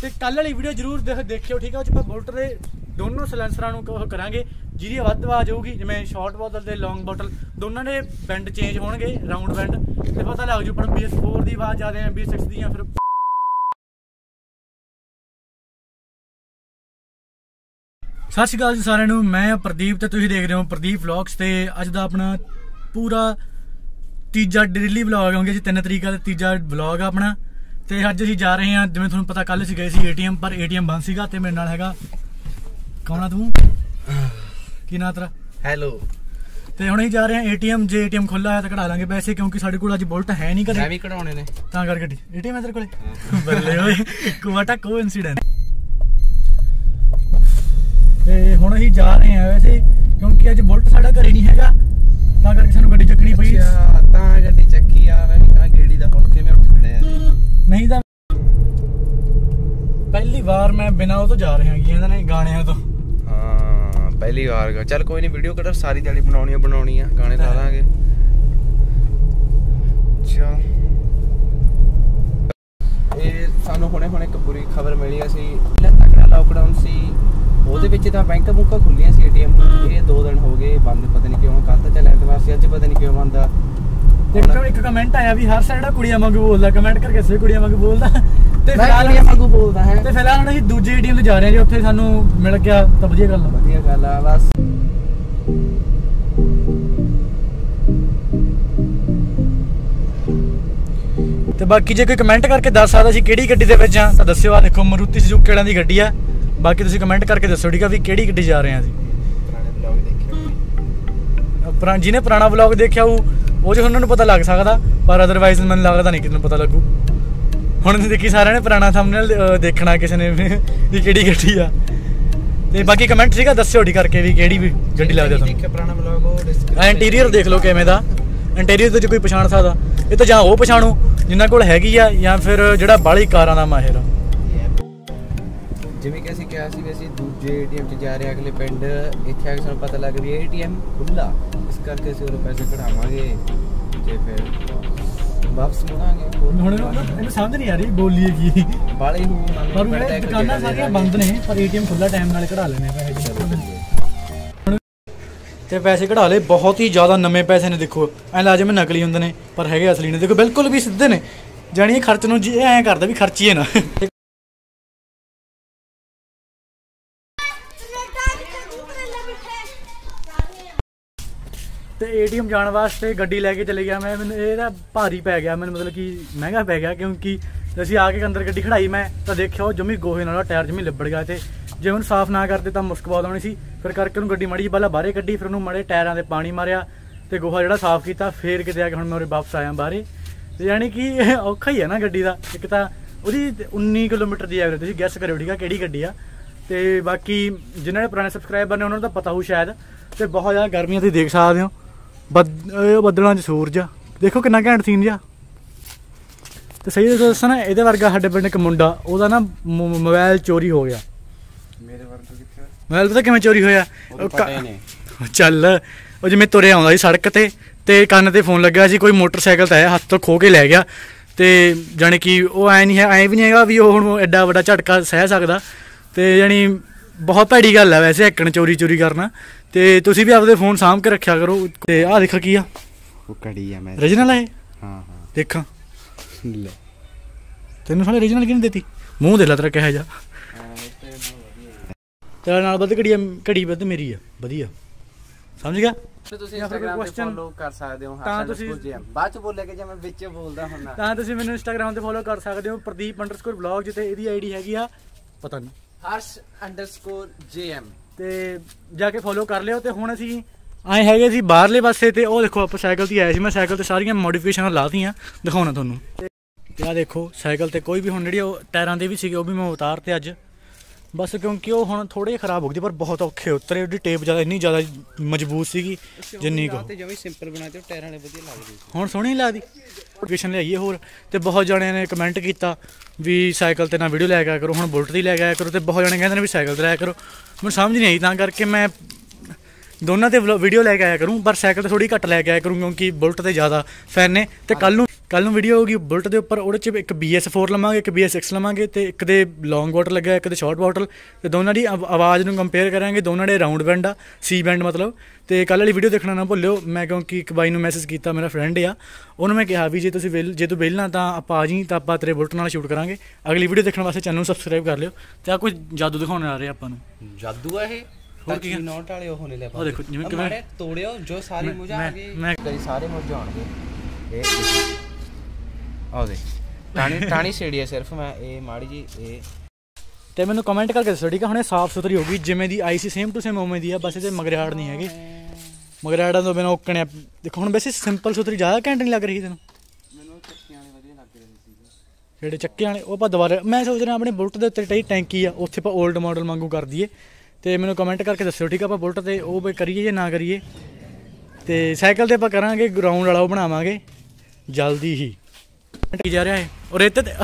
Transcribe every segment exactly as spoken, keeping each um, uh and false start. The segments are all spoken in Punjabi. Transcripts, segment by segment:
ਤੇ ਕੱਲ ਵਾਲੀ ਵੀਡੀਓ ਜ਼ਰੂਰ ਦੇਖਿਓ ਠੀਕ ਹੈ। ਉਹ 'ਚ ਆਪਾਂ ਬੁਲਟ ਦੇ ਦੋਨੋਂ ਸਲੈਂਸਰਾਂ ਨੂੰ ਉਹ ਕਰਾਂਗੇ ਜਿਹਦੀ ਵੱਧ ਆਵਾਜ਼ ਹੋਊਗੀ, ਜਿਵੇਂ ਸ਼ਾਰਟ ਬੋਤਲ ਤੇ ਲੌਂਗ ਬੋਤਲ ਦੋਨਾਂ ਦੇ ਬੈਂਡ ਚੇਂਜ ਹੋਣਗੇ, ਰਾਊਂਡ ਬੈਂਡ, ਤੇ ਪਤਾ ਲੱਗ ਜੂ ਪਰ ਬੀ ਐਸ ਫੋਰ ਦੀ ਆਵਾਜ਼ ਜ਼ਿਆਦਾ ਹੈ, ਬੀ ਐਸ ਸਿਕਸ ਦੀ, ਜਾਂ ਫਿਰ ਸਤਿ ਸ਼੍ਰੀ ਅਕਾਲ ਜੀ ਸਾਰਿਆਂ ਨੂੰ। ਮੈਂ ਪ੍ਰਦੀਪ ਤੇ ਤੁਸੀਂ ਦੇਖ ਰਹੇ ਹੋ ਪ੍ਰਦੀਪ ਵਲੌਗਸ। ਤੇ ਅੱਜ ਦਾ ਆਪਣਾ ਪੂਰਾ ਤੀਜਾ ਡੇਲੀ ਵਲੌਗ ਹੋਣਗੇ ਜੀ, ਤਿੰਨ ਤਰੀਕ ਦਾ ਤੀਜਾ ਵਲੌਗ ਆ ਆਪਣਾ। ਤੇ ਅੱਜ ਅਸੀਂ ਜਾ ਰਹੇ ਹਾਂ, ਜਿਵੇਂ ਤੁਹਾਨੂੰ ਪਤਾ ਕੱਲ ਅਸੀਂ ਗਏ ਸੀ ਏ ਟੀ ਐਮ, ਪਰ ਏ ਟੀ ਐਮ ਬੰਦ ਸੀਗਾ। ਤੇ ਮੇਰੇ ਨਾਲ ਹੈਗਾ ਕੌਣ ਆ ਤੂੰ, ਕੀ ਨਾਂ ਤੇਰਾ? ਹੈਲੋ। ਤੇ ਹੁਣ ਅਸੀਂ ਜਾ ਰਹੇ ਹਾਂ ਏ ਟੀ ਐਮ, ਜੇ ਏ ਟੀ ਐਮ ਖੁੱਲਾ ਹੋਇਆ ਤਾਂ ਕਢਾ ਲਾਂਗੇ ਪੈਸੇ, ਕਿਉਂਕਿ ਸਾਡੇ ਕੋਲ ਅੱਜ ਬੁਲਟ ਹੈ ਨਹੀਂ ਘਰੇ, ਮੈਂ ਵੀ ਕਢਾਉਣੇ ਨੇ ਤਾਂ ਕਰਕੇ ਏ ਟੀ ਐਮ ਹੈ ਤੇਰੇ ਕੋਲੇ। ਬੱਲੇ ਓਏ, ਕੁਆਟਾ ਕੋਇਨਸੀਡੈਂਟ। ਤੇ ਹੁਣ ਅਸੀਂ ਜਾ ਰਹੇ ਹਾਂ ਵੈਸੇ, ਕਿਉਂਕਿ ਅੱਜ ਬੁਲਟ ਸਾਡਾ ਘਰੇ ਨਹੀਂ ਹੈਗਾ, ਤਾਂ ਕਰਕੇ ਸਾਨੂੰ ਗੱਡੀ ਚੱਕਣੀ ਪਈ। ਤਾਂ ਗੱਡੀ ਚੱਕੀ ਆ, ਮੈਂ ਗੇੜੀ ਦਾ ਹੁਣ ਕਿਵੇਂ ਉੱਠ ਖੜਿਆ ਨਹੀਂ ਤਾਂ ਪਹਿਲੀ ਵਾਰ ਮੈਂ ਬਿਨਾਂ ਉਹ ਤੋਂ ਜਾ ਰਿਹਾ ਹਾਂ ਇਹਨਾਂ ਨੇ ਗਾਣਿਆਂ ਤੋਂ। ਹਾਂ ਪਹਿਲੀ ਵਾਰ। ਚੱਲ ਕੋਈ ਨਹੀਂ, ਵੀਡੀਓ ਕੱਢ, ਸਾਰੀ ਦਿਹਾੜੀ ਬਣਾਉਣੀ ਆ ਬਣਾਉਣੀ ਆ, ਗਾਣੇ ਲਾ ਲਾਂਗੇ। ਚਲ ਇਹ ਸਾਨੂੰ ਹੁਣੇ ਹੁਣੇ ਇੱਕ ਬੁਰੀ ਖਬਰ ਮਿਲੀ। ਅਸੀਂ ਤਕੜਾ ਲਾਕਡਾਊਨ ਸੀ, ਉਹਦੇ ਵਿੱਚ ਤਾਂ ਬੈਂਕ ਬੁੱਕਾਂ ਖੁੱਲੀਆਂ ਸੀ, ਏ ਟੀ ਐਮ ਇਹ ਦੋ ਦਿਨ ਹੋ ਗਏ ਬੰਦ, ਪਤਾ ਨਹੀਂ ਕਿਉਂ। ਕੱਲ ਤਾਂ ਚੱਲ ਐਤਵਾਰ ਸੀ, ਅੱਜ ਪਤਾ ਨਹੀਂ ਕਿਉਂ ਬੰਦ ਆ। ਇੱਕ ਕਮੈਂਟ ਆਇਆ ਵੀ ਹਰ ਸਾਈਡ ਕੁੜੀਆਂ ਵਾਂਗੂ ਬੋਲਦਾ, ਕਮੈਂਟ ਕਰਕੇ ਸੇ ਕੁੜੀਆਂ ਵਾਂਗੂ ਬੋਲਦਾ। ਤੇ ਫਿਲਹਾਲ ਵਾਂਗੂ ਬੋਲਦਾ ਹੈ। ਤੇ ਫਿਲਹਾਲ ਹੁਣ ਅਸੀਂ ਦੂਜੇ ਏ ਟੀ ਐਮ ਤੇ ਜਾ ਰਹੇ ਹਾਂ ਜੀ, ਉੱਥੇ ਸਾਨੂੰ ਮਿਲ ਗਿਆ ਤਾਂ ਵਧੀਆ ਗੱਲ ਆ। ਵਧੀਆ ਗੱਲ ਆ ਬਸ। ਤੇ ਬਾਕੀ ਜੇ ਕੋਈ ਕਮੈਂਟ ਕਰਕੇ ਦੱਸ ਸਕਦਾ ਸੀ ਕਿਹੜੀ ਗੱਡੀ ਦੇ ਵਿੱਚ ਆ ਤਾਂ ਦੱਸਿਓ। ਆ ਦੇਖੋ ਮਾਰੂਤੀ ਸੁਜ਼ੂਕੀ ਵਾਲਿਆਂ ਦੀ ਗੱਡੀ ਆ। ਬਾਕੀ ਤੁਸੀਂ ਕਮੈਂਟ ਕਰਕੇ ਦੱਸੋ ਠੀਕ ਆ ਵੀ ਕਿਹੜੀ ਗੱਡੀ ਜਾ ਰਹੇ ਆ ਅਸੀਂ। ਪੁਰਾਣੇ ਵਲੌਗ ਦੇਖਿਆ, ਜਿਹਨੇ ਪੁਰਾਣਾ ਵਲੌਗ ਦੇਖਿਆ ਉਹ ਉਹ 'ਚ ਉਹਨਾਂ ਨੂੰ ਪਤਾ ਲੱਗ ਸਕਦਾ, ਪਰ ਅਦਰਵਾਈਜ਼ ਮੈਨੂੰ ਲੱਗਦਾ ਨਹੀਂ ਕਿਸੇ ਨੂੰ ਪਤਾ ਲੱਗੂ। ਹੁਣ ਦੇਖੀ ਸਾਰਿਆਂ ਨੇ ਪੁਰਾਣਾ ਥੰਬਨੇਲ ਦੇਖਣਾ ਕਿਸੇ ਨੇ ਵੀ ਕਿਹੜੀ ਗੱਡੀ ਆ। ਤੇ ਬਾਕੀ ਕਮੈਂਟ ਠੀਕ ਆ ਦੱਸਿਓ ਠੀਕ ਕਰਕੇ ਵੀ ਕਿਹੜੀ ਵੀ ਗੱਡੀ ਲੱਗਦਾ ਤੁਹਾਨੂੰ। ਦੇਖਿਆ ਪੁਰਾਣਾ ਵਲੌਗ, ਉਹ ਇੰਟੀਰੀਅਰ ਦੇਖ ਲਓ ਕਿਵੇਂ ਦਾ। ਇੰਟੀਰੀਅਰ ਦੇ 'ਚ ਕੋਈ ਪਛਾਣ ਸਕਦਾ, ਇਹ ਤਾਂ ਜਾਂ ਉਹ ਪਛਾਣੋ ਜਿਨ੍ਹਾਂ ਕੋਲ ਹੈਗੀ ਆ, ਜਾਂ ਫਿਰ ਜਿਹੜਾ ਬਾਹਲੀ ਕਾਰਾਂ ਦਾ ਮਾਹਿਰ ਆ। ਜਿਵੇਂ ਕਿ ਅਸੀਂ ਕਿਹਾ ਸੀ ਵੀ ਅਸੀਂ ਦੂਜੇ ਏ ਟੀ ਐਮ 'ਚ ਜਾ ਰਹੇ ਅਗਲੇ ਪਿੰਡ, ਇੱਥੇ ਆ ਕੇ ਸਾਨੂੰ ਪਤਾ ਲੱਗ ਰਿਹਾ ਏ ਟੀ ਐਮ ਖੁੱਲ੍ਹਾ, ਇਸ ਕਰਕੇ ਅਸੀਂ ਉਹ ਪੈਸੇ ਕਢਾਵਾਂਗੇ ਤੇ ਫਿਰ ਵਾਪਸ ਮੁੜਾਂਗੇ। ਹੁਣ ਇਹਨੂੰ ਸਮਝ ਨਹੀਂ ਆ ਰਹੀ ਬੋਲੀਏ ਕੀ ਬਾਲੇ ਨੂੰ, ਪਰ ਦੁਕਾਨਾਂ ਸਾਰੀਆਂ ਬੰਦ ਨੇ, ਪਰ ਏ ਟੀ ਐਮ ਖੁੱਲ੍ਹਾ ਟਾਈਮ ਨਾਲ ਕਢਾ ਲੈਣੇ ਪੈਸੇ। ਤੇ ਪੈਸੇ ਕਢਾ ਲਏ, ਬਹੁਤ ਹੀ ਜ਼ਿਆਦਾ ਨਵੇਂ ਪੈਸੇ ਨੇ। ਦੇਖੋ ਐਂ ਲਾ ਜਿਵੇਂ ਨਕਲੀ ਹੁੰਦੇ ਨੇ, ਪਰ ਹੈਗੇ ਅਸਲੀ ਨੇ। ਦੇਖੋ ਬਿਲਕੁਲ ਵੀ ਸਿੱਧੇ ਨੇ, ਜਾਣੀ ਖਰਚ ਨੂੰ ਜੀ ਐਂ ਕਰਦਾ ਵੀ ਖਰਚੀਏ ਨਾ। ਤੇ ਏ ਟੀ ਐਮ ਜਾਣ ਵਾਸਤੇ ਗੱਡੀ ਲੈ ਕੇ ਚਲੇ ਗਿਆ ਮੈਂ। ਮੈਨੂੰ ਇਹਦਾ ਭਾਰੀ ਪੈ ਗਿਆ, ਮੈਨੂੰ ਮਤਲਬ ਕਿ ਮਹਿੰਗਾ ਪੈ ਗਿਆ, ਕਿਉਂਕਿ ਅਸੀਂ ਆ ਕੇ ਅੰਦਰ ਗੱਡੀ ਖੜਾਈ ਮੈਂ ਤਾਂ ਦੇਖਿਆ ਉਹ ਜਮੀ ਗੋਹੇ ਨਾਲ ਟਾਇਰ ਜਮੀ ਲਿਬੜ ਗਿਆ। ਤੇ ਜੇ ਉਹਨੂੰ ਸਾਫ਼ ਨਾ ਕਰਦੇ ਤਾਂ ਮੁਸ਼ਕ ਬਹੁਤ ਆਉਣੀ ਸੀ। ਫਿਰ ਕਰਕੇ ਉਹਨੂੰ ਗੱਡੀ ਮਾੜੀ ਜਿਹੀ ਪਹਿਲਾਂ ਬਾਹਰੇ ਕੱਢੀ, ਫਿਰ ਉਹਨੂੰ ਮਾੜੇ ਟਾਇਰਾਂ 'ਤੇ ਪਾਣੀ ਮਾਰਿਆ ਤੇ ਗੋਹਾ ਜਿਹੜਾ ਸਾਫ਼ ਕੀਤਾ, ਫਿਰ ਕਿਤੇ ਆ ਕੇ ਹੁਣ ਮੈਂ ਉਰੇ ਵਾਪਸ ਆਇਆ ਬਾਹਰੇ। ਤੇ ਯਾਨੀ ਕਿ ਔਖਾ ਹੀ ਹੈ ਨਾ ਗੱਡੀ ਦਾ। ਇੱਕ ਤਾਂ ਉਹਦੀ ਉੱਨੀ ਕਿਲੋਮੀਟਰ ਦੀ ਐਵਰੇਜ, ਤੁਸੀਂ ਗੈਸ ਕਰਿਓ ਠੀਕ ਆ ਕਿਹੜੀ ਗੱਡੀ ਆ। ਤੇ ਬਾਕੀ ਜਿਨ੍ਹਾਂ ਨੇ ਪੁਰਾਣੇ ਸਬਸਕ੍ਰਾਈਬਰ ਨੇ ਉਹਨਾਂ ਨੂੰ ਤਾਂ ਪਤਾ ਹੋਊ ਸ਼ਾਇਦ। ਤੇ ਬਹੁਤ ਜ਼ਿਆਦਾ ਗਰਮੀਆਂ ਤੁਸੀਂ ਦੇਖ ਸਕਦੇ ਹੋ, ਬੱਦ ਬੱਦਲਾਂ 'ਚ ਸੂਰਜ ਆ, ਦੇਖੋ ਕਿੰਨਾ ਘੈਂਟ ਸੀਨ ਜਿਹਾ। ਤੇ ਸਹੀ ਦੱਸਾਂ ਨਾ, ਇਹਦੇ ਵਰਗਾ ਸਾਡੇ ਪਿੰਡ ਇੱਕ ਮੁੰਡਾ, ਉਹਦਾ ਨਾ ਮੋਬਾਈਲ ਚੋਰੀ ਹੋ ਗਿਆ। ਮੇਰੇ ਵਰਗਾ ਕਿੱਥੇ ਮੋਬਾਈਲ ਪਤਾ ਕਿਵੇਂ ਚੋਰੀ ਹੋਇਆ? ਚੱਲ ਉਹ ਜਿਵੇਂ ਤੁਰਿਆ ਆਉਂਦਾ ਸੀ ਸੜਕ ਤੇ ਤੇ ਕੰਨ ਤੇ ਫੋਨ ਲੱਗਿਆ ਸੀ, ਕੋਈ ਮੋਟਰਸਾਈਕਲ ਤਾਂ ਆਇਆ, ਹੱਥ ਤੋਂ ਖੋਹ ਕੇ ਲੈ ਗਿਆ। ਤੇ ਜਾਣੀ ਕਿ ਉਹ ਐਂ ਨਹੀਂ ਹੈ, ਐਂ ਵੀ ਨਹੀਂ ਹੈਗਾ ਵੀ ਉਹ ਹੁਣ ਐਡਾ ਵੱਡਾ ਝਟਕਾ ਸਹਿ ਸਕਦਾ। ਤੇ ਜਾਣੀ ਬਹੁਤ ਭੈੜੀ ਗੱਲ ਹੈ ਵੈਸੇ ਹੈਕਣ ਚੋਰੀ ਚੋਰੀ ਕਰਨਾ। ਤੇ ਤੁਸੀਂ ਵੀ ਆਪਦੇ ਫੋਨ ਸਾਂਭ ਕੇ ਰੱਖਿਆ ਕਰੋ। ਤੇ ਆਹ ਦੇਖੋ ਕੀ ਆ, ਉਹ ਘੜੀ ਆ ਮੈਂ ਓਰੀਜਨਲ ਆ ਇਹ। ਹਾਂ ਹਾਂ ਦੇਖਾਂ ਲੈ, ਤੈਨੂੰ ਸਾਲੇ ਓਰੀਜਨਲ ਕਿਹਨੇ ਦਿੱਤੀ? ਮੂੰਹ ਦੇ ਲਾ ਤੇਰਾ ਕਿਹੋ ਜਿਹਾ। ਤੇਰੇ ਨਾਲ ਵੱਧ ਘੜੀ ਘੜੀ ਵੱਧ ਮੇਰੀ ਆ, ਵਧੀਆ ਸਮਝ ਗਿਆ। ਤੁਸੀਂ ਇੰਸਟਾਗ੍ਰਾਮ ਤੇ ਫੋਲੋ ਕਰ ਸਕਦੇ ਹੋ, ਤਾਂ ਤੁਸੀਂ ਬਾਅਦ ਚ ਬੋਲਿਆ ਜੇ ਮੈਂ ਵਿੱਚ ਬੋਲਦਾ ਹੁਣ, ਤਾਂ ਤੁਸੀਂ ਮੈਨੂੰ ਇੰਸਟਾਗ੍ਰਾਮ ਤੇ ਫੋਲੋ ਕਰ ਸਕਦੇ ਹੋ ਪ੍ਰਦੀਪ ਅੰਡਰਸਕੋਰ ਵਲੌਗ, ਜਿੱਤੇ ਇਹਦੀ ਆਈਡੀ ਹੈਗੀ ਆ ਪਤਾ ਨਹੀਂ ਹਰਸ਼ ਅੰਡਰਸਕੋਰ ਜੇ ਐਮ, ਤੇ ਜਾ ਕੇ ਫੋਲੋ ਕਰ ਲਿਓ। ਤੇ ਹੁਣ ਅਸੀਂ ਆਏ ਹੈਗੇ ਸੀ ਬਾਹਰਲੇ ਪਾਸੇ, ਤੇ ਉਹ ਦੇਖੋ ਆਪਾਂ ਸਾਈਕਲ ਤੇ ਆਏ ਸੀ। ਮੈਂ ਸਾਈਕਲ ਤੇ ਸਾਰੀਆਂ ਮੋਡੀਫਿਕੇਸ਼ਨਾਂ ਲਾਤੀਆਂ, ਦਿਖਾਉਣਾ ਤੁਹਾਨੂੰ। ਤੇ ਆਹ ਦੇਖੋ ਸਾਈਕਲ ਤੇ ਕੋਈ ਵੀ ਹੁਣ ਜਿਹੜੀ ਉਹ ਟਾਇਰਾਂ ਦੇ ਵੀ ਸੀਗੇ ਉਹ ਵੀ ਮੈਂ ਉਤਾਰਤੇ ਅੱਜ, ਬਸ ਕਿਉਂਕਿ ਉਹ ਹੁਣ ਥੋੜੇ ਜਿਹੇ ਖਰਾਬ ਹੋ ਗਏ, ਪਰ ਬਹੁਤ ਔਖੇ ਉਤਰੇ। ਉਹਦੀ ਟੇਪ ਜ਼ਿਆਦਾ ਇੰਨੀ ਜ਼ਿਆਦਾ ਮਜ਼ਬੂਤ ਸੀਗੀ ਜਿੰਨੀ ਕੁ ਸਿੰਪਲ ਬਣਾ ਤੇ ਟਾਇਰਾਂ ਵਾਲੇ ਵਧੀਆ ਲੱਗਦੇ। ਹੁਣ ਸੋਹਣੀ ਲੱਗਦੀ ਮੋਡੀਫਿਕੇਸ਼ਨ ਲਿਆਈਏ ਹੋਰ। ਤੇ ਬਹੁਤ ਜਣਿਆਂ ਨੇ ਕਮੈਂਟ ਕੀਤਾ ਵੀ ਸਾਈਕਲ ਤੇ ਨਾ ਵੀਡੀਓ ਲੈ ਕੇ ਆਇਆ ਕਰੋ, ਹੁਣ ਬੁਲਟ ਦੀ ਲੈ ਕੇ ਆਇਆ ਕਰੋ। ਤੇ ਬਹੁਤ ਜਣੇ ਕਹਿੰਦੇ ਨੇ ਵੀ ਸਾਈਕਲ ਤੇ ਲਾਇਆ ਕਰੋ, ਮੈਨੂੰ ਸਮਝ ਨਹੀਂ ਆਈ, ਤਾਂ ਕਰਕੇ ਮੈਂ ਦੋਨਾਂ ਤੇ ਵੀਡੀਓ ਲੈ ਕੇ ਆਇਆ ਕਰੂੰ, ਪਰ ਸਾਈਕਲ ਤੇ ਥੋੜੀ ਘੱਟ ਲੈ ਕੇ ਆਇਆ ਕਰੂੰ, ਕਿਉਂਕਿ ਬੁਲਟ ਤੇ ਜ਼ਿਆਦਾ ਫੈਨ ਨੇ। ਤੇ ਕੱਲ ਨੂੰ ਕੱਲ ਨੂੰ ਵੀਡੀਓ ਹੋਊਗੀ ਬੁਲਟ ਦੇ ਉੱਪਰ, ਉਹਦੇ 'ਚ ਇੱਕ ਬੀ ਐਸ ਫੋਰ ਲਵਾਂਗੇ, ਇੱਕ ਬੀ ਐਸ ਸਿਕਸ ਲਵਾਂਗੇ, ਅਤੇ ਇੱਕ ਦੇ ਲੌਂਗ ਬੋਟਲ ਲੱਗਿਆ, ਇੱਕ ਦੇ ਸ਼ਾਰਟ ਬੋਟਲ, ਅਤੇ ਦੋਨਾਂ ਦੀ ਆਵ ਆਵਾਜ਼ ਨੂੰ ਕੰਪੇਅਰ ਕਰਾਂਗੇ। ਦੋਨਾਂ ਦੇ ਰਾਊਂਡ ਬੈਂਡ ਆ, ਸੀ ਬੈਂਡ ਮਤਲਬ। ਅਤੇ ਕੱਲ੍ਹ ਵਾਲੀ ਵੀਡੀਓ ਦੇਖਣਾ ਨਾ ਭੁੱਲਿਓ। ਮੈਂ ਕਿਉਂਕਿ ਇੱਕ ਬਾਈ ਨੂੰ ਮੈਸੇਜ ਕੀਤਾ, ਮੇਰਾ ਫਰੈਂਡ ਆ, ਉਹਨੂੰ ਮੈਂ ਕਿਹਾ ਵੀ ਜੇ ਤੁਸੀਂ ਵਿਲ ਜੇ ਤੂੰ ਵਿਹਲਾ ਤਾਂ ਆਪਾਂ ਆ ਜੀ, ਤਾਂ ਆਪਾਂ ਤੇਰੇ ਬੁਲਟ ਨਾਲ ਸ਼ੂਟ ਕਰਾਂਗੇ। ਅਗਲੀ ਵੀਡੀਓ ਦੇਖਣ ਵਾਸਤੇ ਚੈਨਲ ਨੂੰ ਸਬਸਕ੍ਰਾਈਬ ਕਰ ਲਿਓ। ਅਤੇ ਆਹ ਕੋਈ ਜਾਦੂ ਦਿਖਾਉਣ ਆ ਰਿਹਾ ਆਪਾਂ ਨੂੰ। ਜਾਦੂ ਆ ਇਹ ਹੋਰ ਕੀ ਨੋਟ ਵਾਲੇ ਉਹ ਨਹੀਂ ਲੈ ਉਹ ਦੇਖੋ ਜਿਵੇਂ ਕਿਵੇਂ ਤੋੜਿਓ ਜੋ ਸਾਰੇ ਮੁਝਾ ਗਏ, ਮੈਂ ਕਈ ਸਾਰੇ ਮੁਝਾਉਣਗੇ। ਇਹ ਆਹ ਦੇ ਟਾਣੀ ਟਾਣੀ ਛੇੜੀ ਹੈ ਸਿਰਫ ਮੈਂ, ਇਹ ਮਾੜੀ ਜੀ ਇਹ। ਤੇ ਮੈਨੂੰ ਕਮੈਂਟ ਕਰਕੇ ਦੱਸੋ ਠੀਕ ਆ। ਹੁਣ ਇਹ ਸਾਫ਼ ਸੁਥਰੀ ਹੋਊਗੀ ਜਿਵੇਂ ਦੀ ਆਈ ਸੀ, ਸੇਮ ਟੂ ਸੇਮ ਉਵੇਂ ਦੀ ਆ, ਬਸ ਇਹਦੇ ਮਗਰਾੜ ਨਹੀਂ ਹੈਗੇ। ਮਗਰਾੜਾਂ ਤੋਂ ਬਿਨਾਂ ਓਕਣੇ। ਦੇਖੋ ਹੁਣ ਵੈਸੇ ਸਿੰਪਲ ਸੁਥਰੀ ਜ਼ਿਆਦਾ ਘੈਂਟ ਨਹੀਂ ਲੱਗ ਰਹੀ ਤੈਨੂੰ? ਮੈਨੂੰ ਚੱਕਿਆਂ ਵਾਲੇ ਵਧੀਆ ਲੱਗ ਰਹੇ ਸੀ। ਜਿਹੜੇ ਚੱਕਿਆਂ ਵਾਲੇ ਉਹ ਆਪਾਂ ਦੁਬਾਰਾ, ਮੈਂ ਸੋਚ ਰਿਹਾ ਆਪਣੇ ਬੁਲਟ ਦੇ ਉੱਤੇ ਟਈ ਟੈਂਕੀ ਆ, ਉੱਥੇ ਆਪਾਂ ਓਲਡ ਮਾਡਲ ਵਾਂਗੂ ਕਰ ਦਈਏ। ਅਤੇ ਮੈਨੂੰ ਕਮੈਂਟ ਕਰਕੇ ਦੱਸਿਓ ਠੀਕ ਆ। ਆਪਾਂ ਬੁਲਟ 'ਤੇ ਉਹ ਕਰੀਏ ਜਾਂ ਨਾ ਕਰੀਏ। ਅਤੇ ਸਾਈਕਲ 'ਤੇ ਆਪਾਂ ਕਰਾਂਗੇ ਗਰਾਊਂਡ ਵਾਲਾ ਉਹ ਬਣਾਵਾਂਗੇ ਜਲਦੀ ਹੀ। ਕੀ ਜਾ ਰਿਹਾ ਹੈ ਉਹ ਰੇਤੇ ਤੇ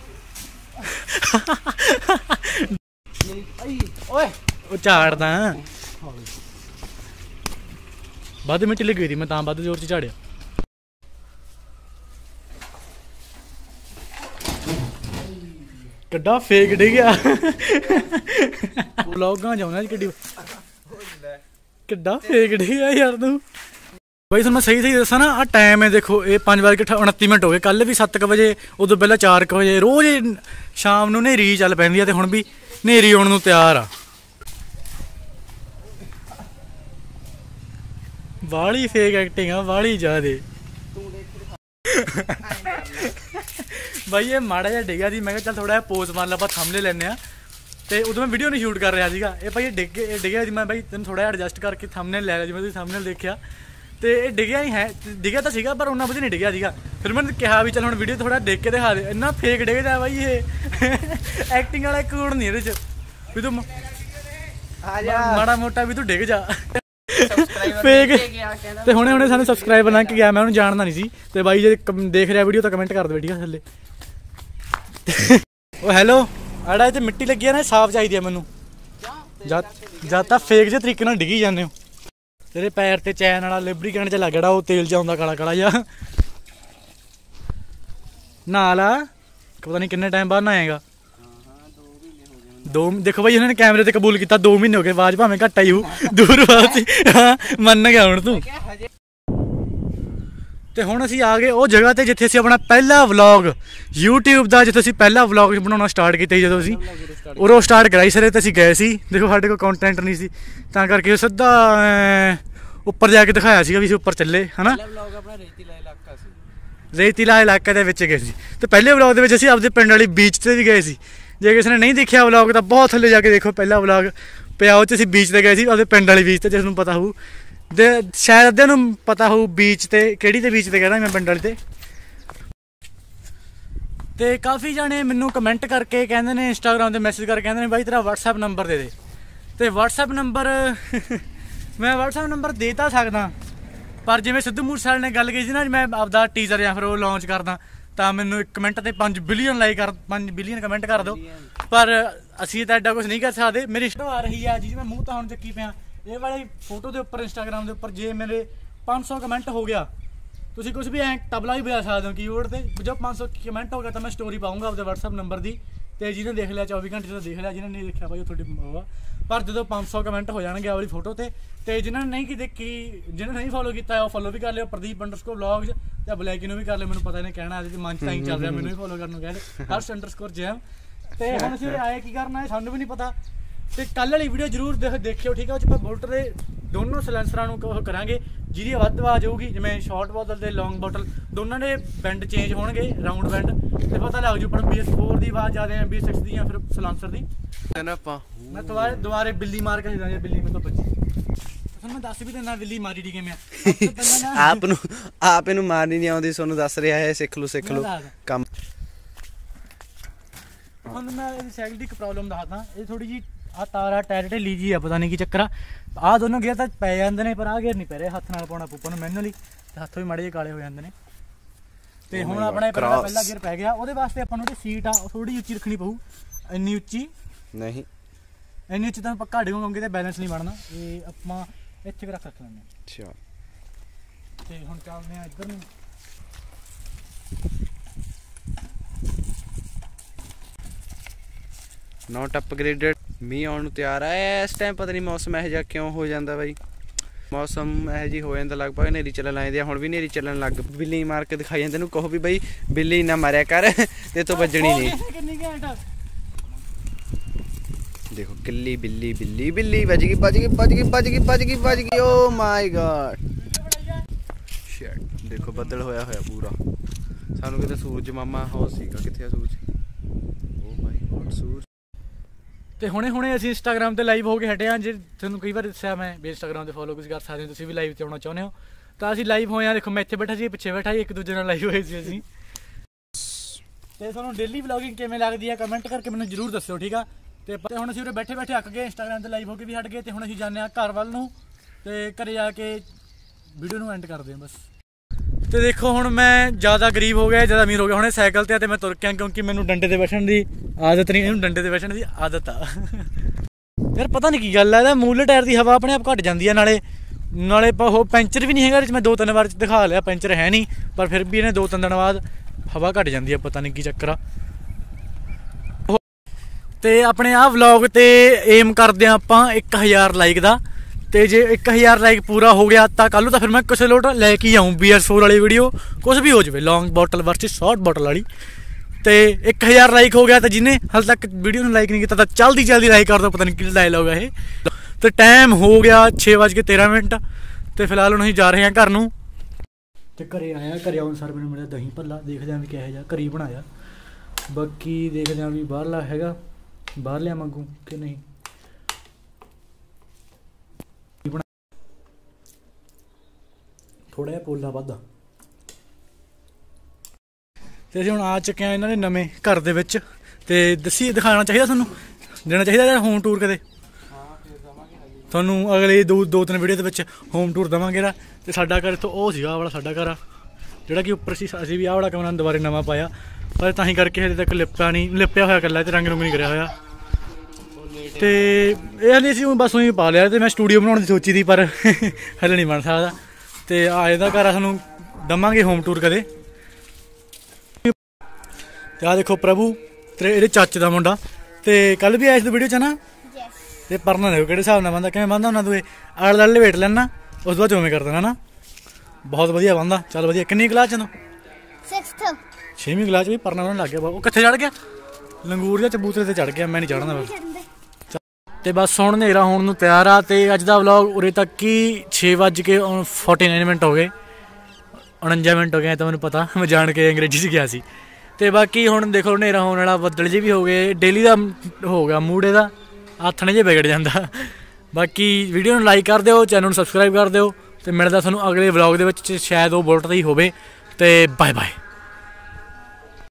ਓਏ ਉਹ ਝਾੜਦਾ ਵੱਧ ਮਿੱਟੀ ਲੱਗੀ ਹੋਈ ਸੀ, ਮੈਂ ਤਾਂ ਵੱਧ ਜ਼ੋਰ 'ਚ ਝਾੜਿਆ। ਕਿੱਡਾ ਫੇਕ ਡਿੱਗਿਆ। ਵਲੋਗਾਂ ਜਾਉਣਾ ਜੀ ਕਿੱਡੀ ਕਿੱਡਾ ਫੇਕ ਡਿੱਗਿਆ ਯਾਰ ਤੂੰ। ਬਾਈ ਤੁਹਾਨੂੰ ਮੈਂ ਸਹੀ ਸਹੀ ਦੱਸਾਂ ਨਾ, ਆਹ ਟਾਈਮ ਹੈ ਦੇਖੋ, ਇਹ ਪੰਜ ਵੱਜ ਕੇ ਉਨੱਤੀ ਮਿੰਟ ਹੋ ਗਏ। ਕੱਲ੍ਹ ਵੀ ਸੱਤ ਕੁ ਵਜੇ, ਉਦੋਂ ਪਹਿਲਾਂ ਚਾਰ ਕੁ ਵਜੇ ਰੋਜ਼ ਸ਼ਾਮ ਨੂੰ ਹਨੇਰੀ ਚੱਲ ਪੈਂਦੀ ਆ, ਅਤੇ ਹੁਣ ਵੀ ਹਨੇਰੀ ਆਉਣ ਨੂੰ ਤਿਆਰ ਆ। ਬਾਹਲੀ ਫੇਕ ਐਕਟਿੰਗ ਆ, ਬਾਹਲੀ ਜ਼ਿਆਦੇ। ਬਾਈ ਇਹ ਮਾੜਾ ਜਿਹਾ ਡਿੱਗਿਆ ਸੀ, ਮੈਂ ਕਿਹਾ ਚੱਲ ਥੋੜ੍ਹਾ ਜਿਹਾ ਪੋਜ਼ ਮਾਰ ਲਾ, ਆਪਾਂ ਥੰਬਨੇਲ ਲੈਂਦੇ ਹਾਂ। ਅਤੇ ਉਦੋਂ ਮੈਂ ਵੀਡੀਓ ਨਹੀਂ ਸ਼ੂਟ ਕਰ ਰਿਹਾ ਸੀਗਾ। ਇਹ ਭਾਈ ਇਹ ਡਿੱਗ ਇਹ ਡਿੱਗਿਆ ਸੀ, ਮੈਂ ਬਾਈ ਤੈਨੂੰ ਥੋੜ੍ਹਾ ਜਿਹਾ ਐਡਜਸਟ ਕਰਕੇ ਥੰਬਨੇਲ ਲੈ ਲਿਆ, ਜਿਵੇਂ ਤੁਸੀਂ ਥੰਬਨੇਲ ਦੇਖਿਆ। ਅਤੇ ਇਹ ਡਿੱਗਿਆ ਨਹੀਂ ਹੈ, ਡਿੱਗਿਆ ਤਾਂ ਸੀਗਾ ਪਰ ਉਹਨਾਂ ਵਧੀਆ ਨਹੀਂ ਡਿੱਗਿਆ ਸੀਗਾ। ਫਿਰ ਮੈਨੂੰ ਕਿਹਾ ਵੀ ਚੱਲ ਹੁਣ ਵੀਡੀਓ ਥੋੜ੍ਹਾ ਦੇਖ ਕੇ ਦਿਖਾ ਦੇ। ਇੰਨਾ ਫੇਕ ਡਿੱਗਦਾ ਬਾਈ ਇਹ, ਐਕਟਿੰਗ ਵਾਲਾ ਇੱਕ ਗੁਣ ਨਹੀਂ ਇਹਦੇ 'ਚ ਵੀ ਤੂੰ ਮਾੜਾ ਮੋਟਾ ਵੀ ਤੂੰ ਡਿੱਗ ਜਾ ਫੇਕ। ਤੇ ਹੁਣੇ ਹੁਣੇ ਸਾਨੂੰ ਸਬਸਕ੍ਰਾਈਬਰ ਲੰਘ ਕੇ ਗਿਆ, ਮੈਂ ਉਹਨੂੰ ਜਾਣਦਾ ਨਹੀਂ ਸੀ। ਤੇ ਬਾਈ ਜੇ ਦੇਖ ਰਿਹਾ ਵੀਡੀਓ ਤਾਂ ਕਮੈਂਟ ਕਰ ਦਿਓ ਠੀਕ ਆ ਥੱਲੇ। ਉਹ ਹੈਲੋ, ਆੜਾ ਇੱਥੇ ਮਿੱਟੀ ਲੱਗੀ ਆ ਨਾ, ਸਾਫ਼ ਚਾਹੀਦੀ ਆ ਮੈਨੂੰ। ਜਦ ਜਦ ਤਾਂ ਫੇਕ ਜਿਹੇ ਤਰੀਕੇ ਨਾਲ ਡਿੱਗੀ ਜਾਂਦੇ ਹੋ। ਤੇਰੇ ਪੈਰ ਤੇ ਚੈਨ ਵਾਲਾ ਲਿਬਰੀਕੈਂਟ ਚ ਲੱਗ ਜਿਹੜਾ ਉਹ ਤੇਲ ਚ ਆਉਂਦਾ ਕਾਲਾ ਕਾਲਾ ਜਿਹਾ, ਨਹਾ ਲਾ। ਪਤਾ ਨਹੀਂ ਕਿੰਨੇ ਟਾਈਮ ਬਾਅਦ ਨਹਾਏਗਾ। ਦੋ ਦੇਖੋ ਬਾਈ ਉਹਨਾਂ ਨੇ ਕੈਮਰੇ ਤੇ ਕਬੂਲ ਕੀਤਾ, ਦੋ ਮਹੀਨੇ ਹੋ ਗਏ। ਆਵਾਜ਼ ਭਾਵੇਂ ਘੱਟ ਆਈ ਹੋਊ, ਦੂਰ ਬਾਤ ਸੀ। ਹਾਂ ਮੰਨ ਗਿਆ ਹੁਣ ਤੂੰ। ਤੇ ਹੁਣ ਅਸੀਂ ਆ ਗਏ ਉਹ ਜਗ੍ਹਾ ਤੇ ਜਿੱਥੇ ਅਸੀਂ ਆਪਣਾ ਪਹਿਲਾ ਵਲੌਗ ਯੂਟਿਊਬ ਦਾ, ਜਿੱਥੇ ਅਸੀਂ ਪਹਿਲਾ ਵਲੌਗ ਬਣਾਉਣਾ ਸਟਾਰਟ ਕੀਤਾ ਸੀ, ਜਦੋਂ ਅਸੀਂ ਉਰੋਂ ਸਟਾਰਟ ਕਰਾਈ ਸਾਰੇ ਤੇ ਅਸੀਂ ਗਏ ਸੀ। ਦੇਖੋ ਸਾਡੇ ਕੋਲ ਕੰਟੈਂਟ ਨਹੀਂ ਸੀ, ਤਾਂ ਕਰਕੇ ਸਿੱਧਾ ਉੱਪਰ ਜਾ ਕੇ ਦਿਖਾਇਆ ਸੀਗਾ ਵੀ ਅਸੀਂ ਉੱਪਰ ਚੱਲੇ ਹੈ ਨਾ। ਰੇਤੀਲਾ ਇਲਾਕੇ ਦੇ ਵਿੱਚ ਗਏ ਸੀ। ਤੇ ਪਹਿਲੇ ਵਲੌਗ ਦੇ ਵਿੱਚ ਅਸੀਂ ਆਪਦੇ ਪਿੰਡ ਵਾਲੀ ਬੀਚ 'ਤੇ ਵੀ ਗਏ ਸੀ। ਜੇ ਕਿਸੇ ਨੇ ਨਹੀਂ ਦੇਖਿਆ ਵਲੌਗ ਤਾਂ ਬਹੁਤ ਥੱਲੇ ਜਾ ਕੇ ਦੇਖੋ, ਪਹਿਲਾ ਵਲੌਗ ਪਿਆ ਉਹ 'ਚ ਅਸੀਂ ਬੀਚ 'ਤੇ ਗਏ ਸੀ, ਆਪਦੇ ਪਿੰਡ ਵਾਲੀ ਬੀਚ 'ਤੇ। ਜਿਸ ਨੂੰ ਪਤਾ ਹੋਊ ਦੇ ਸ਼ਾਇਦ ਅੱਧਿਆਂ ਨੂੰ ਪਤਾ ਹੋਊ ਬੀਚ 'ਤੇ ਕਿਹੜੀ 'ਤੇ ਬੀਚ 'ਤੇ ਕਹਿੰਦਾ ਮੈਂ ਪਿੰਡ ਵਾਲੀ 'ਤੇ। ਅਤੇ ਕਾਫੀ ਜਾਣੇ ਮੈਨੂੰ ਕਮੈਂਟ ਕਰਕੇ ਕਹਿੰਦੇ ਨੇ, ਇੰਸਟਾਗ੍ਰਾਮ 'ਤੇ ਮੈਸੇਜ ਕਰਕੇ ਕਹਿੰਦੇ ਨੇ ਬਾਈ ਤੇਰਾ ਵਟਸਐਪ ਨੰਬਰ ਦੇ ਦੇ। ਅਤੇ ਵਟਸਐਪ ਨੰਬਰ ਮੈਂ ਵਟਸਐਪ ਨੰਬਰ ਦੇ ਤਾਂ ਸਕਦਾ, ਪਰ ਜਿਵੇਂ ਸਿੱਧੂ ਮੂਸੇਵਾਲੇ ਨੇ ਗੱਲ ਕੀਤੀ ਸੀ ਨਾ, ਮੈਂ ਆਪਦਾ ਟੀਜ਼ਰ ਜਾਂ ਫਿਰ ਉਹ ਲਾਂਚ ਕਰਦਾ ਤਾਂ ਮੈਨੂੰ ਇੱਕ ਕਮੈਂਟ 'ਤੇ ਪੰਜ ਬਿਲੀਅਨ ਲਾਈਕ ਕਰ ਪੰਜ ਬਿਲੀਅਨ ਕਮੈਂਟ ਕਰ ਦਿਓ। ਪਰ ਅਸੀਂ ਤਾਂ ਐਡਾ ਕੁਛ ਨਹੀਂ ਕਰ ਸਕਦੇ। ਮੇਰੀ ਫੋਟੋ ਆ ਰਹੀ ਆ ਜਿਹਦੀ ਮੈਂ ਮੂੰਹ ਤਾਂ ਹੁਣ ਚੱਕੀ ਪਿਆ, ਇਹ ਵਾਲੀ ਫੋਟੋ ਦੇ ਉੱਪਰ ਇੰਸਟਾਗ੍ਰਾਮ ਦੇ ਉੱਪਰ ਜੇ ਮੇਰੇ ਪੰਜ ਸੌ ਕਮੈਂਟ ਹੋ ਗਿਆ, ਤੁਸੀਂ ਕੁਛ ਵੀ ਐਂ ਤਬਲਾ ਵੀ ਵਜਾ ਸਕਦੇ ਹੋ ਕੀਬੋਰਡ 'ਤੇ। ਜਦ ਪੰਜ ਸੌ ਕਮੈਂਟ ਹੋ ਗਿਆ ਤਾਂ ਮੈਂ ਸਟੋਰੀ ਪਾਊਂਗਾ ਆਪਦੇ ਵਟਸਐਪ ਨੰਬਰ ਦੀ, ਅਤੇ ਜਿਹਨੇ ਦੇਖ ਲਿਆ ਚੌਵੀ ਘੰਟੇ ਤਾਂ ਦੇਖ ਲਿਆ, ਜਿਹਨੇ ਨਹੀਂ ਦੇਖਿਆ ਭਾਈ ਉਹ ਤੁਹਾਡੀ ਹੋਵਾ। ਪਰ ਜਦੋਂ ਪੰਜ ਸੌ ਕਮੈਂਟ ਹੋ ਜਾਣਗੇ ਆ ਵਾਲੀ ਫੋਟੋ 'ਤੇ, ਅਤੇ ਜਿਹਨਾਂ ਨੇ ਨਹੀਂ ਕੀ ਦੇਖੀ, ਜਿਹਨੇ ਨਹੀਂ ਫੋਲੋ ਕੀਤਾ ਉਹ ਫੋਲੋ ਵੀ ਕਰ ਲਿਓ, ਪ੍ਰਦੀਪ ਅੰਡਰਸਕੋਰ ਵਲੌਗਸ, ਅਤੇ ਬਲੈਕੀ ਨੂੰ ਵੀ ਕਰ ਲਿਓ। ਮੈਨੂੰ ਪਤਾ ਨਹੀਂ ਕਹਿਣਾ ਅੱਜ ਮਨ 'ਚ ਤਾਂ ਹੀ ਚੱਲ ਰਿਹਾ, ਮੈਨੂੰ ਵੀ ਫੋਲੋ ਕਰਨ ਨੂੰ ਕਹਿ ਹਰਸ਼ ਅੰਡਰਸਕੋਰ ਜੈਮ। ਅਤੇ ਹੁਣ ਅਸੀਂ ਆਏ ਕੀ ਕਰਨਾ ਹੈ ਸਾਨੂੰ ਵੀ ਨਹੀਂ ਪਤਾ। ਅਤੇ ਕੱਲ੍ਹ ਵਾਲੀ ਵੀਡੀਓ ਜ਼ਰੂਰ ਦੇਖ ਦੇਖਿਓ ਠੀਕ ਹੈ। ਉਹ 'ਚ ਆਪਾਂ ਬੁਲਟ ਦੇ ਦੋਨੋਂ ਸਲੈਂਸਰਾਂ ਨੂੰ ਉਹ ਕਰਾਂਗੇ, ਜਿਹਦੀ ਵੱਧ ਆਵਾਜ਼ ਹੋਊਗੀ, ਜਿਵੇਂ ਸ਼ਾਰਟ ਬੋਤਲ ਅਤੇ ਲੌਂਗ ਬੋਟਲ ਦੋਨਾਂ ਦੇ ਬੈਂਡ ਚੇਂਜ ਹੋਣਗੇ, ਰਾਊਂਡ ਬੈਂਡ, ਅਤੇ ਪਤਾ ਲੱਗ ਜੂ ਪਰ ਬੀ ਐਸ ਫੋਰ ਦੀ ਆਵਾਜ਼ ਜ਼ਿਆਦਾ ਹੈ, ਬੀ ਐਸ ਸਿਕਸ ਦੀ ਜਾਂ ਫਿਰ ਸਲਾਂਸਰ ਦੀ। ਆਪਾਂ ਮੈਂ ਦੁਬਾਰੇ ਦੁਬਾਰੇ ਬਿੱਲੀ ਮਾਰ ਕੇ ਜਾਂ ਬਿੱਲੀ ਮੇਰੇ ਤੋਂ ਬੱਜੀ ਤੁਹਾਨੂੰ ਮੈਂ ਦੱਸ ਵੀ ਦਿੰਦਾ ਬਿੱਲੀ ਮਾਰੀ ਦੀ ਕਿਵੇਂ ਆ। ਆਪ ਨੂੰ ਆਪ ਇਹਨੂੰ ਮਾਰਨੀ ਨਹੀਂ ਆਉਂਦੀ, ਤੁਹਾਨੂੰ ਦੱਸ ਰਿਹਾ ਹੈ, ਸਿੱਖ ਲਓ ਸਿੱਖ ਲਓ ਕੰਮ। ਹੁਣ ਮੈਂ ਇਹਦੀ ਸਾਈਕਲ ਦੀ ਇੱਕ ਪ੍ਰੋਬਲਮ ਦੱਸਦਾ, ਇਹ ਥੋੜ੍ਹੀ ਜਿਹੀ ਆਹ ਤਾਰਾ ਟਾਇਰ ਢਿੱਲੀ ਜੀ ਆ, ਪਤਾ ਨਹੀਂ ਕੀ ਚੱਕਰ ਆ। ਆਹ ਦੋਨੋਂ ਗੇਅਰ ਤਾਂ ਪੈ ਜਾਂਦੇ ਨੇ, ਪਰ ਆਹ ਗੇਅਰ ਨਹੀਂ ਪੈ ਰਹੇ, ਹੱਥ ਨਾਲ ਪਾਉਣਾ ਪਊਪਾ ਨੂੰ ਮੈਨੂਅਲੀ, ਅਤੇ ਹੱਥੋਂ ਵੀ ਮਾੜੇ ਜਿਹੇ ਕਾਲੇ ਹੋ ਜਾਂਦੇ ਨੇ। ਅਤੇ ਹੁਣ ਆਪਣਾ ਪਹਿਲਾ ਪਹਿਲਾ ਗੇਅਰ ਪੈ ਗਿਆ, ਉਹਦੇ ਵਾਸਤੇ ਆਪਾਂ ਨੂੰ ਜਿਹੜੀ ਸੀਟ ਆ ਉਹ ਥੋੜ੍ਹੀ ਉੱਚੀ ਰੱਖਣੀ ਪਊ। ਇੰਨੀ ਉੱਚੀ ਨਹੀਂ, ਇੰਨੀ ਉੱਚੀ ਤਾਂ ਪੱਕਾ ਡਿਗੋਂਗੇ ਅਤੇ ਬੈਲੈਂਸ ਨਹੀਂ ਬਣਨਾ। ਇਹ ਆਪਾਂ ਇੱਥੇ ਵੀ ਰੱਖ ਰੱਖ ਲੈਂਦੇ ਹਾਂ। ਅੱਛਾ, ਅਤੇ ਹੁਣ ਚੱਲਦੇ ਹਾਂ ਇੱਧਰ ਨੂੰ। Not upgraded. ਮੀਂਹ ਆਉਣ ਨੂੰ ਤਿਆਰ ਆ ਇਸ ਟਾਈਮ। ਪਤਾ ਨਹੀਂ ਮੌਸਮ ਇਹੋ ਜਿਹਾ ਕਿਉਂ ਹੋ ਜਾਂਦਾ ਬਾਈ। ਮੌਸਮ ਇਹੋ ਜਿਹੀ ਹੋ ਜਾਂਦਾ, ਲਗਭਗ ਹਨੇਰੀ ਚੱਲਣ ਲੱਗ ਜਾਂਦੀ ਆ। ਹੁਣ ਵੀ ਹਨੇਰੀ ਚੱਲਣ ਲੱਗ। ਬਿੱਲੀ ਮਾਰ ਕੇ ਦਿਖਾਈ ਜਾਂਦੇ ਨੂੰ ਕਹੋ ਵੀ ਬਾਈ ਬਿੱਲੀ ਨਾ ਮਾਰਿਆ ਕਰ, ਤੇ ਤੋਂ ਵੱਜਣੀ ਨਹੀਂ। ਦੇਖੋ ਕਿੱਲੀ ਬਿੱਲੀ ਬਿੱਲੀ ਬਿੱਲੀ ਵੱਜ ਗਈ ਵੱਜ ਗਈ ਵੱਜ ਗਈ ਵੱਜ ਗਈ ਵੱਜ ਗਈ ਵੱਜ ਗਈ। Oh my god shit. ਦੇਖੋ ਬੱਦਲ ਹੋਇਆ ਹੋਇਆ ਪੂਰਾ। ਸਾਨੂੰ ਕਿਤੇ ਸੂਰਜ ਮਾਮਾ ਹੋ ਸੀਗਾ। ਕਿੱਥੇ ਆ ਸੂਰਜ? ਓ ਮਾਈ ਗॉड ਸੂਰਜ। ਤੇ ਹੁਣੇ ਹੁਣੇ ਅਸੀਂ ਇੰਸਟਾਗ੍ਰਾਮ ਤੇ ਲਾਈਵ ਹੋ ਕੇ ਹਟੇ ਹਾਂ। ਜੇ ਤੁਹਾਨੂੰ ਕਈ ਵਾਰ ਦੱਸਿਆ ਮੈਂ ਵੀ ਇੰਸਟਾਗ੍ਰਾਮ ਤੇ ਫੋਲੋ ਕਰ ਸਕਦੇ ਹੋ, ਤੁਸੀਂ ਵੀ ਲਾਈਵ ਤੇ ਆਉਣਾ ਚਾਹੁੰਦੇ ਹੋ ਤਾਂ ਅਸੀਂ ਲਾਈਵ ਹੋਏ ਹਾਂ। ਦੇਖੋ ਮੈਂ ਇੱਥੇ ਬੈਠਾ ਸੀ, ਪਿੱਛੇ ਬੈਠਾ ਸੀ, ਇੱਕ ਦੂਜੇ ਨਾਲ ਲਾਈਵ ਹੋਏ ਸੀ ਅਸੀਂ। ਤੇ ਤੁਹਾਨੂੰ ਡੇਲੀ ਵਲੌਗਿੰਗ ਕਿਵੇਂ ਲੱਗਦੀ ਹੈ ਕਮੈਂਟ ਕਰਕੇ ਮੈਨੂੰ ਜ਼ਰੂਰ ਦੱਸਿਓ, ਠੀਕ ਆ। ਤੇ ਹੁਣ ਅਸੀਂ ਉਰੇ ਬੈਠੇ ਬੈਠੇ ਅੱਕ ਗਏ, ਇੰਸਟਾਗ੍ਰਾਮ ਤੇ ਲਾਈਵ ਹੋ ਕੇ ਵੀ ਹਟ ਗਏ। ਤੇ ਹੁਣ ਅਸੀਂ ਜਾਂਦੇ ਹਾਂ ਘਰ ਵੱਲ ਨੂੰ, ਤੇ ਘਰੇ ਜਾ ਕੇ ਵੀਡੀਓ ਨੂੰ ਐਂਡ ਕਰਦੇ ਹਾਂ ਬਸ। ਤੇ ਦੇਖੋ ਹੁਣ ਮੈਂ ਜ਼ਿਆਦਾ ਗਰੀਬ ਹੋ ਗਿਆ, ਜ਼ਿਆਦਾ ਅਮੀਰ ਹੋ ਗਿਆ। ਹੁਣੇ ਸਾਈਕਲ ਤੇ ਆ ਤੇ ਮੈਂ ਤੁਰ ਕੇ, ਕਿਉਂਕਿ ਮੈਨੂੰ ਡੰਡੇ ਤੇ ਬੈਠਣ ਦੀ ਆਦਤ ਨਹੀਂ। ਇਹਨੂੰ ਡੰਡੇ ਤੇ ਬੈਠਣ ਦੀ ਆਦਤ ਆ। ਯਾਰ ਪਤਾ ਨਹੀਂ ਕੀ ਗੱਲ ਆ, ਇਹਦਾ ਮੂਹਰਲੇ ਟਾਇਰ ਦੀ ਹਵਾ ਆਪਣੇ ਆਪ ਘੱਟ ਜਾਂਦੀ ਆ। ਨਾਲੇ ਨਾਲੇ ਉਹ ਪੈਂਚਰ ਵੀ ਨਹੀਂ ਹੈਗਾ। ਮੈਂ ਦੋ ਤਿੰਨ ਵਾਰ ਦਿਖਾ ਲਿਆ, ਪੈਂਚਰ ਹੈ ਨਹੀਂ, ਪਰ ਫਿਰ ਵੀ ਇਹਨੇ ਦੋ ਤਿੰਨ ਦਿਨ ਬਾਅਦ ਹਵਾ ਘੱਟ ਜਾਂਦੀ ਆ। ਪਤਾ ਨਹੀਂ ਕੀ ਚੱਕਰ ਆ। ਤੇ ਆਪਣੇ ਆਹ ਵਲੌਗ ਤੇ ਏਮ ਕਰਦੇ ਹਾਂ ਆਪਾਂ ਇੱਕ ਹਜ਼ਾਰ ਲਾਈਕ ਦਾ। ਤੇ ਜੇ ਇੱਕ ਹਜ਼ਾਰ ਲਾਈਕ ਪੂਰਾ ਹੋ ਗਿਆ ਤਾਂ ਕੱਲ੍ਹ ਨੂੰ ਤਾਂ ਫਿਰ ਮੈਂ ਕਿਸੇ ਲੋਟ ਲੈ ਕੇ ਆਊਂ ਬੀ ਆਰ ਫੋਰ ਵਾਲੀ ਵੀਡੀਓ, ਕੁਛ ਵੀ ਹੋ ਜਾਵੇ, long bottle versus short bottle ਵਾਲੀ। ਤੇ ਇੱਕ ਹਜ਼ਾਰ ਲਾਈਕ ਹੋ ਗਿਆ ਤਾਂ ਜਿਹਨੇ ਹਾਲੇ ਤੱਕ ਵੀਡੀਓ ਨੂੰ ਲਾਈਕ ਨਹੀਂ ਕੀਤਾ ਤਾਂ ਜਲਦੀ ਜਲਦੀ ਲਾਈਕ ਕਰ ਦਿਓ। ਪਤਾ ਨਹੀਂ ਕਿਹੜਾ ਡਾਇਲੋਗ ਹੈ ਇਹ। ਤੇ ਟਾਈਮ ਹੋ ਗਿਆ ਛੇ ਵੱਜ ਕੇ ਤੇਰ੍ਹਾਂ ਮਿੰਟ। ਤੇ ਫਿਲਹਾਲ ਹੁਣ ਅਸੀਂ ਜਾ ਰਹੇ ਹਾਂ ਘਰ ਨੂੰ। ਤੇ ਘਰੇ ਆਇਆ, ਘਰੇ ਆਉਣ ਸਰ ਮੈਨੂੰ ਮਿਲਿਆ ਦਹੀਂ ਭੱਲਾ। ਦੇਖਦੇ ਹਾਂ ਵੀ ਕਿਹੋ ਜਿਹਾ, ਘਰੇ ਬਣਾਇਆ। ਬਾਕੀ ਦੇਖਦੇ ਹਾਂ ਵੀ ਬਾਹਰਲਾ ਹੈਗਾ, ਬਾਹਰ ਲਿਆ ਮੰਗੂ ਕਿ ਨਹੀਂ। ਥੋੜਾ ਜਿਹਾ ਪੋਲਾ ਵੱਧਾ। ਤੇ ਅਸੀਂ ਹੁਣ ਆ ਚੁੱਕੇ ਹਾਂ ਇਹਨਾਂ ਦੇ ਨਵੇਂ ਘਰ ਦੇ ਵਿੱਚ। ਤੇ ਦੱਸੀ ਦਿਖਾਉਣਾ ਚਾਹੀਦਾ ਤੁਹਾਨੂੰ, ਦੇਣਾ ਚਾਹੀਦਾ ਹੋਮ ਟੂਰ ਕਦੇ ਤੁਹਾਨੂੰ। ਅਗਲੇ ਦੋ ਦੋ ਤਿੰਨ ਵੀਡੀਓ ਦੇ ਵਿੱਚ ਹੋਮ ਟੂਰ ਦੇਵਾਂਗੇ ਨਾ। ਤੇ ਸਾਡਾ ਘਰ ਇੱਥੋਂ ਉਹ ਸੀਗਾ, ਆਹ ਵਾਲਾ ਸਾਡਾ ਘਰ ਆ, ਜਿਹੜਾ ਕਿ ਉੱਪਰ ਸੀ। ਅਸੀਂ ਵੀ ਆਹ ਵਾਲਾ ਕਮਰਾ ਦੁਬਾਰੇ ਨਵਾਂ ਪਾਇਆ, ਪਰ ਤਾਂ ਹੀ ਕਰਕੇ ਹਜੇ ਤੱਕ ਲਿਪਿਆ ਨਹੀਂ, ਲਿਪਿਆ ਹੋਇਆ ਇਕੱਲਾ, ਤੇ ਰੰਗ ਰੁੰਗ ਨਹੀਂ ਕਰਿਆ ਹੋਇਆ। ਤੇ ਇਹ ਨਹੀਂ ਸੀ ਬਸ ਉਹੀ ਪਾ ਲਿਆ। ਤੇ ਮੈਂ ਸਟੂਡੀਓ ਬਣਾਉਣ ਦੀ ਸੋਚੀ ਦੀ, ਪਰ ਹਲੇ ਨਹੀਂ ਬਣ ਸਕਦਾ। ਤੇ ਆ ਇਹਦਾ ਘਰ ਆ, ਸਾਨੂੰ ਦੇਵਾਂਗੇ ਹੋਮ ਟੂਰ ਕਦੇ। ਤੇ ਆਹ ਦੇਖੋ ਪ੍ਰਭੂ, ਤੇ ਇਹਦੇ ਚਾਚੇ ਦਾ ਮੁੰਡਾ। ਤੇ ਕੱਲ ਵੀ ਆਇਆ ਇਸ ਵੀਡੀਓ 'ਚ ਨਾ। ਤੇ ਪਰਨਾ ਦੇਖੋ ਕਿਹੜੇ ਹਿਸਾਬ ਨਾਲ ਬੰਦਾ, ਕਿਵੇਂ ਬੰਦਾ ਉਹਨਾਂ ਤੂੰ ਆਲੇ ਦੁਆਲੇ ਲਪੇਟ ਲੈਣਾ, ਉਸ ਤੋਂ ਬਾਅਦ ਉਵੇਂ ਕਰ ਦੇਣਾ ਨਾ। ਬਹੁਤ ਵਧੀਆ ਬੰਦਾ। ਚੱਲ ਵਧੀਆ। ਕਿੰਨੀ ਕਲਾਸ 'ਚ ਤੂੰ? ਸਿਕਸਥ। ਛੇਵੀਂ ਕਲਾਸ 'ਚ ਵੀ ਪਰਨਾ ਬਣਨ ਲੱਗ ਗਿਆ। ਉਹ ਕਿੱਥੇ ਚੜ੍ਹ ਗਿਆ? ਲੰਗੂਰ ਜਾਂ ਚਬੂਤਰੇ ਤੇ ਚੜ੍ਹ ਗਿਆ। ਮੈਂ ਨਹੀਂ ਚੜ੍ਹਨਾ ਬਸ। ਤੇ ਬਸ ਹੁਣ ਹਨੇਰਾ ਹੋਣ ਨੂੰ ਤਿਆਰ ਆ। ਤੇ ਅੱਜ ਦਾ ਵਲੌਗ ਉਰੇ ਤੱਕ ਹੀ ਛੇ ਵੱਜ ਕੇ ਫੋਰਟੀ ਨਾਈਨ ਮਿੰਟ ਹੋ ਗਏ, ਉਣੰਜਾ ਮਿੰਟ ਹੋ ਗਏ। ਤਾਂ ਮੈਨੂੰ ਪਤਾ, ਮੈਂ ਜਾਣ ਕੇ ਅੰਗਰੇਜ਼ੀ 'ਚ ਗਿਆ ਸੀ। ਤੇ ਬਾਕੀ ਹੁਣ ਦੇਖੋ ਹਨੇਰਾ ਹੋਣ ਵਾਲਾ, ਬੱਦਲ ਜਿਹੇ ਵੀ ਹੋ ਗਏ। ਡੇਲੀ ਦਾ ਹੋ ਗਿਆ ਮੂਡ ਇਹਦਾ, ਆਥਣੇ ਜਿਹੇ ਵਿਗੜ ਜਾਂਦਾ। ਬਾਕੀ ਵੀਡੀਓ ਨੂੰ ਲਾਈਕ ਕਰ ਦਿਓ, ਚੈਨਲ ਨੂੰ ਸਬਸਕ੍ਰਾਈਬ ਕਰ ਦਿਓ। ਤੇ ਮਿਲਦਾ ਤੁਹਾਨੂੰ ਅਗਲੇ ਵਲੌਗ ਦੇ ਵਿੱਚ, ਸ਼ਾਇਦ ਉਹ ਬੁਲਟ ਦਾ ਹੀ ਹੋਵੇ। ਤੇ ਬਾਏ ਬਾਏ।